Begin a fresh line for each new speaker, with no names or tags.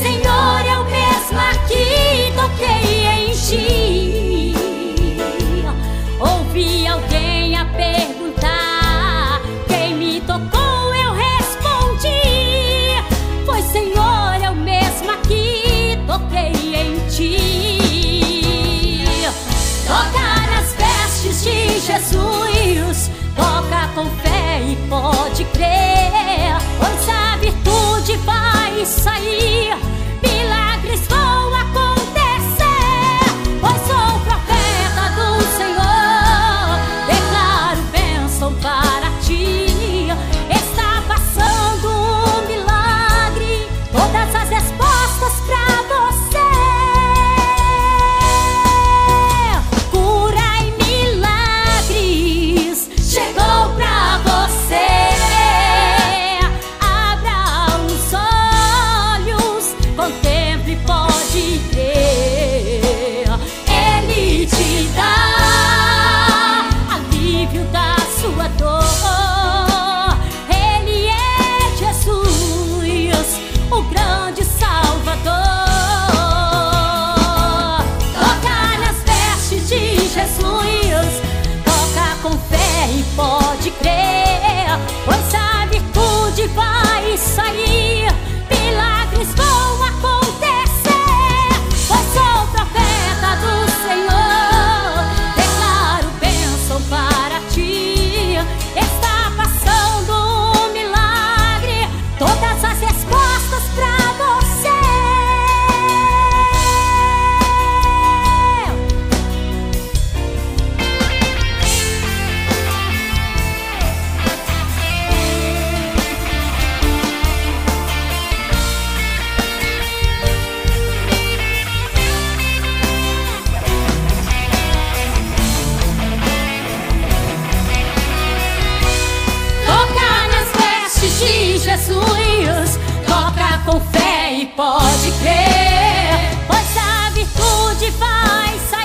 Senhor, eu mesma que toquei em ti. Ouvi alguém a perguntar: quem me tocou? Eu respondi: foi, Senhor, eu mesma que toquei em ti. Toca nas vestes de Jesus, toca com fé e pode crer, pois a virtude vai sair, milagres vão acontecer. Pois sou profeta do Senhor, declaro bênção para ti. Está passando um milagre, todas as respostas pra você. Cura e milagres chegou pra você. Abra os olhos, contemple e pode crer. Ele te dá alívio da sua dor. Ele é Jesus, o grande Salvador. Toca nas vestes de Jesus, toca com fé e pode crer, pois a virtude vai sair, milagres vão acontecer. Pois sou profeta do Senhor, declaro bênção para ti. Está passando um milagre, todas as respostas pra você. Toca nas vestes de Jesus, toca com fé e pode crer, pois a virtude vai sair.